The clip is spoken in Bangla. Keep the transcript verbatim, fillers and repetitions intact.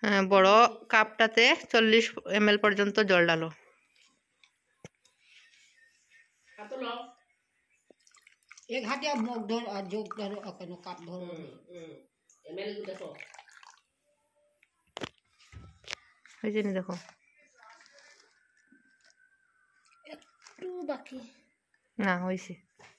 বড় কাপটাতে চল্লিশ এম এল পর্যন্ত জল ডালো। एक हाथिया मग धर और जोग धरो अपनो काप धरो एमएल को देखो এই যে দেখো একটু বাকি না হইছে।